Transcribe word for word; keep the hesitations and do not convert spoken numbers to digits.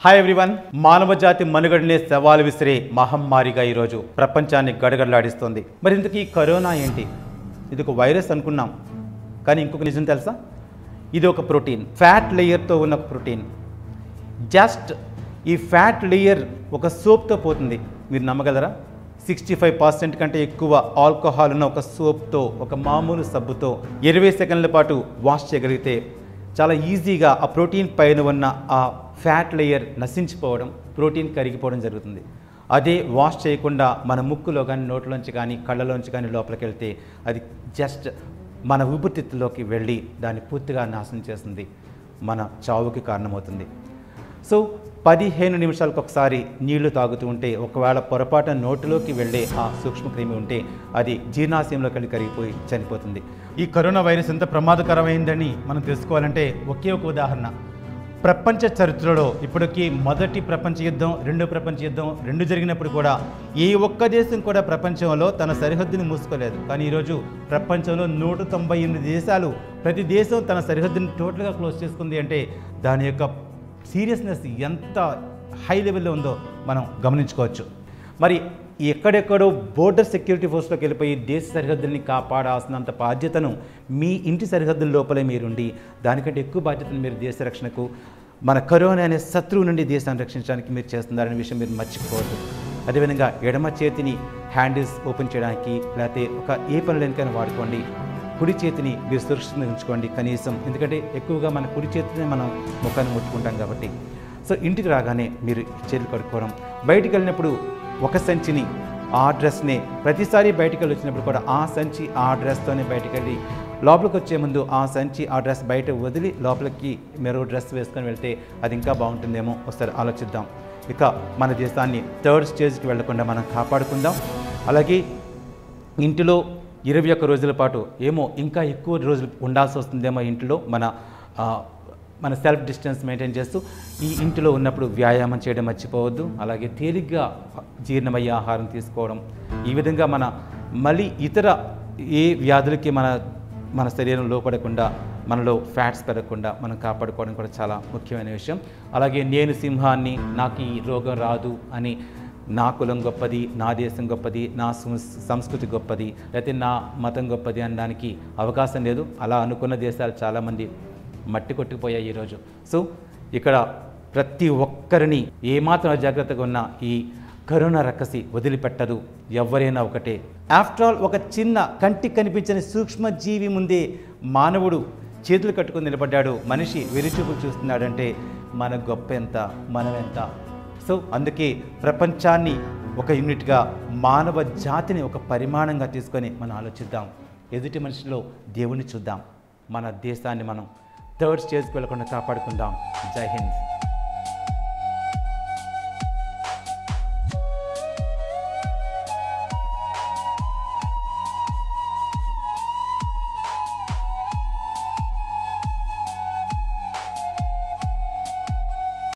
Hi everyone. మానవ జాతి మనుగడనే సవాలు విసిరే మహమ్మారిగా ఈరోజు ప్రపంచాన్ని గడగడలాడిస్తోంది. మరి ఇంతకీ కరోనా ఏంటి? ఇది ఒక వైరస్ అనుకున్నాం, కానీ ఇంకొక నిజం తెలుసా? ఇది ఒక ప్రోటీన్, ఫ్యాట్ లేయర్తో ఉన్న ప్రోటీన్. జస్ట్ ఈ ఫ్యాట్ లేయర్ ఒక సోప్తో పోతుంది. మీరు నమ్మగలరా? సిక్స్టీ ఫైవ్ పర్సెంట్ కంటే ఎక్కువ ఆల్కహాల్ ఉన్న ఒక సోప్తో, ఒక మామూలు సబ్బుతో ఇరవై సెకండ్ల పాటు వాష్ చేయగలిగితే చాలా ఈజీగా ఆ ప్రోటీన్ పైన ఉన్న ఆ ఫ్యాట్ లేయర్ నశించిపోవడం, ప్రోటీన్ కరిగిపోవడం జరుగుతుంది. అదే వాష్ చేయకుండా మన ముక్కులో కానీ, నోట్లోంచి కానీ, కళ్ళలోంచి కానీ లోపలికి వెళ్తే అది జస్ట్ మన ఊపిరితిత్తులోకి వెళ్ళి దాన్ని పూర్తిగా నాశనం చేస్తుంది, మన చావుకి కారణమవుతుంది. సో పదిహేను నిమిషాలకు ఒకసారి నీళ్లు తాగుతూ ఉంటే, ఒకవేళ పొరపాటు నోటిలోకి వెళ్ళే ఆ సూక్ష్మక్రిమి ఉంటే అది జీర్ణాశయంలోకి వెళ్ళి కరిగిపోయి చనిపోతుంది. ఈ కరోనా వైరస్ ఎంత ప్రమాదకరమైందని మనం తెలుసుకోవాలంటే ఒకే ఒక ఉదాహరణ. ప్రపంచ చరిత్రలో ఇప్పటికీ మొదటి ప్రపంచ యుద్ధం, రెండో ప్రపంచ యుద్ధం రెండు జరిగినప్పుడు కూడా ఏ ఒక్క దేశం కూడా ప్రపంచంలో తన సరిహద్దుని మూసుకోలేదు. కానీ ఈరోజు ప్రపంచంలో నూట తొంభై ఎనిమిది దేశాలు, ప్రతి దేశం తన సరిహద్దుని టోటల్గా క్లోజ్ చేసుకుంది అంటే దాని యొక్క సీరియస్నెస్ ఎంత హై లెవెల్లో ఉందో మనం గమనించుకోవచ్చు. మరి ఎక్కడెక్కడో బోర్డర్ సెక్యూరిటీ ఫోర్స్లోకి వెళ్ళిపోయి దేశ సరిహద్దుల్ని కాపాడాల్సినంత బాధ్యతను మీ ఇంటి సరిహద్దుల లోపలే మీరుండి, దానికంటే ఎక్కువ బాధ్యతను మీరు దేశ రక్షణకు, మన కరోనా అనే శత్రువు నుండి దేశాన్ని రక్షించడానికి మీరు చేస్తున్నారనే విషయం మీరు మర్చిపోవద్దు. అదేవిధంగా ఎడమ చేతిని హ్యాండిల్స్ ఓపెన్ చేయడానికి, లేకపోతే ఒక ఏ పనులైనా వాడుకోండి. కుడి చేతిని మీరు సురక్షితంగా ఉంచుకోండి కనీసం, ఎందుకంటే ఎక్కువగా మన కుడి చేతినే మనం ముఖాన్ని ముట్టుకుంటాం కాబట్టి. సో ఇంటికి రాగానే మీరు చేతులు కడుక్కోవడం, బయటికి వెళ్ళినప్పుడు ఒక సంచిని, ఆ డ్రెస్ని, ప్రతిసారి బయటికి వెళ్ళి వచ్చినప్పుడు కూడా ఆ సంచి ఆ డ్రెస్తోనే బయటికి వెళ్ళి, లోపలికి వచ్చే ముందు ఆ సంచి ఆ డ్రెస్ బయట వదిలి లోపలికి మరో డ్రెస్ వేసుకొని వెళ్తే అది ఇంకా బాగుంటుందేమో, ఒకసారి ఆలోచిద్దాం. ఇక మన దేశాన్ని థర్డ్ స్టేజ్కి వెళ్లకుండా మనం కాపాడుకుందాం. అలాగే ఇంటిలో ఇరవై ఒక్క రోజుల పాటు, ఏమో ఇంకా ఎక్కువ రోజులు ఉండాల్సి వస్తుందేమో ఇంట్లో, మన మన సెల్ఫ్ డిస్టెన్స్ మెయింటైన్ చేస్తూ ఈ ఇంటిలో ఉన్నప్పుడు వ్యాయామం చేయడం మర్చిపోవద్దు. అలాగే తేలిగ్గా జీర్ణమయ్యే ఆహారం తీసుకోవడం, ఈ విధంగా మన మళ్ళీ ఇతర ఏ వ్యాధులకి మన మన శరీరం లోపడకుండా, మనలో ఫ్యాట్స్ పెరగకుండా మనం కాపాడుకోవడం కూడా చాలా ముఖ్యమైన విషయం. అలాగే నేను సింహాన్ని, నాకు ఈ రోగం రాదు అని, నా కులం గొప్పది, నా దేశం గొప్పది, నా సంస్కృతి గొప్పది, లేకపోతే నా మతం గొప్పది అనడానికి అవకాశం లేదు. అలా అనుకున్న దేశాలు చాలామంది మట్టి కొట్టుకుపోయాయి ఈరోజు. సో ఇక్కడ ప్రతి ఒక్కరిని ఏమాత్రం అజాగ్రత్తగా ఉన్న ఈ కరోనా రక్కసి వదిలిపెట్టదు. ఎవరైనా ఒకటే. ఆఫ్టర్ ఆల్ ఒక చిన్న కంటికి కనిపించని సూక్ష్మజీవి ముందే మానవుడు చేతులు కట్టుకుని నిలబడ్డాడు, మనిషి వెరిచూపులు చూస్తున్నాడంటే మన గొప్ప ఎంత, మనం ఎంత. సో అందుకే ప్రపంచాన్ని ఒక యూనిట్గా, మానవ జాతిని ఒక పరిమాణంగా తీసుకొని మనం ఆలోచిద్దాం. ఎదుటి మనిషిలో దేవుణ్ణి చూద్దాం. మన దేశాన్ని మనం థర్డ్ స్టేజ్కి వెళ్ళకుండా కాపాడుకుందాం. జై హింద్.